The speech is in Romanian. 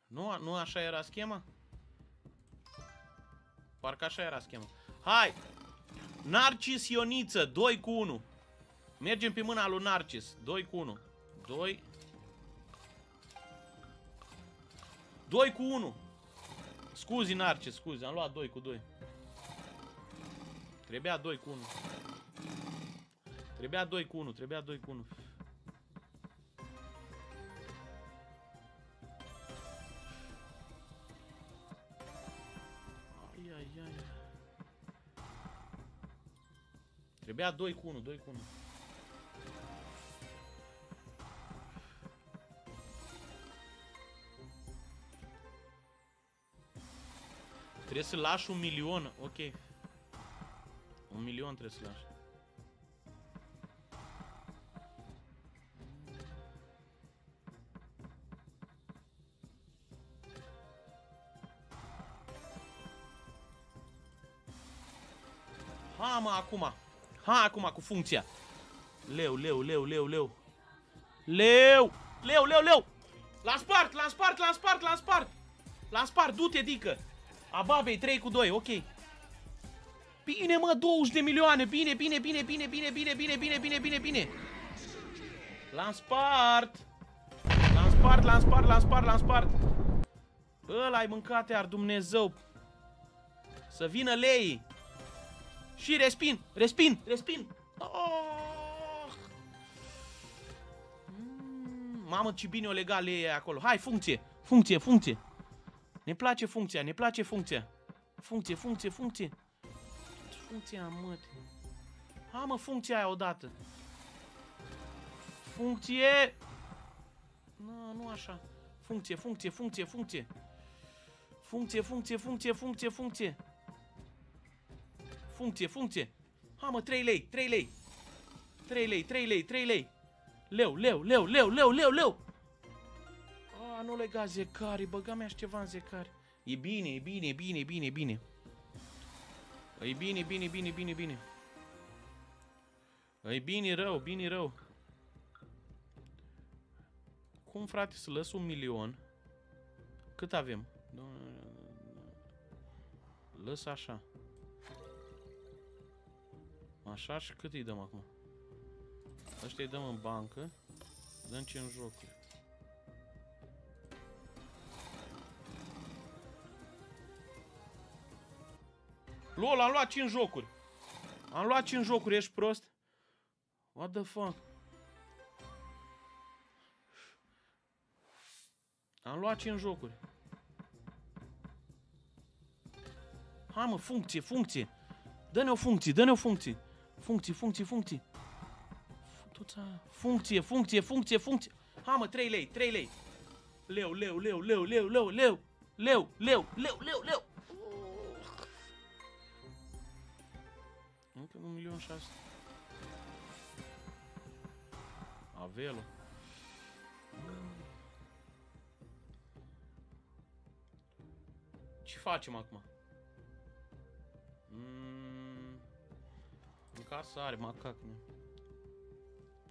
Nu așa era schema? Parcă așa era schema. Hai! Narcis Ioniță, 2 cu 1. Mergem pe mâna lui Narcis. 2 cu 1. 2 cu 1. Scuzi, Narcis, scuzi. Am luat 2 cu 2. Trebuia 2 cu 1. Trebuia 2 cu 1. Trebuia 2 cu 1. Ai, ai, ai. Trebuia 2 cu 1. 2 cu 1. Trebuie să lași 1.000.000. Ok. 1.000.000 trebuie să lași. Ha, mă, acum. Ha, acum, cu funcția. Leu. L-am spart, L-am spart, du-te, dică. Ababei, 3 cu 2, ok. Bine, mă, 20 de milioane. Bine. L-am spart. Ăla-i mâncat, iar Dumnezeu. Să vină lei. Și respin. Oh! Mamă, ce bine o lega lei acolo. Hai, funcție. Ne place funcția. Funcție. Funcția, mă. Ha, mă, funcția aia odată. Funcție. Nu așa. Funcție. Funcție. Ha, mă, 3 lei. 3 lei. Leu. A, nu lega zecari, băga mea și ceva în zecari. E bine. E bine. E bine rău. Cum, frate, să lăs 1.000.000? Cât avem? Lăs așa. Așa, și cât îi dăm acum? Ăștia îi dăm în bancă. Dăm ce în jocuri. LOL, am luat 5 jocuri. Ești prost? What the fuck? Am luat 5 jocuri. Hai, mă, funcție. Dă-ne o funcție. Funcție. Hai, mă, 3 lei. Leu. Încă 1.600.000. Avelo. Ce facem acum? În casă are macac,